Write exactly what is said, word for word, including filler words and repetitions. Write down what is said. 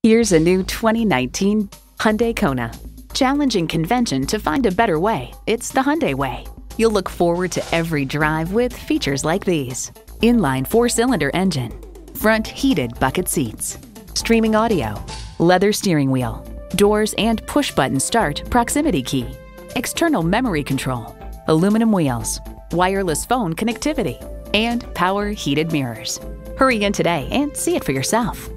Here's a new twenty nineteen Hyundai Kona. Challenging convention to find a better way, it's the Hyundai way. You'll look forward to every drive with features like these: inline four-cylinder engine, front heated bucket seats, streaming audio, leather steering wheel, doors and push-button start proximity key, external memory control, aluminum wheels, wireless phone connectivity, and power heated mirrors. Hurry in today and see it for yourself.